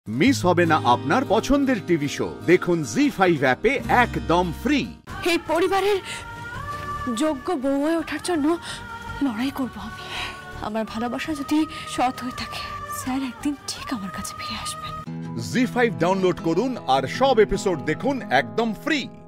Miss হবে না আপনার পছন্দের টিভি শো। দেখুন জি5 অ্যাপে একদম ফ্রি। এই পরিবারের যোগ্য বউ হয়ে ওঠার জন্য লড়াই করব আমি। আমার ভালোবাসা যদি সৎ হয়ে থাকে, স্যার একদিন ঠিক আমার কাছে ফিরে আসবেন। জি5 ডাউনলোড করুন আর সব এপিসোড দেখুন একদম ফ্রি।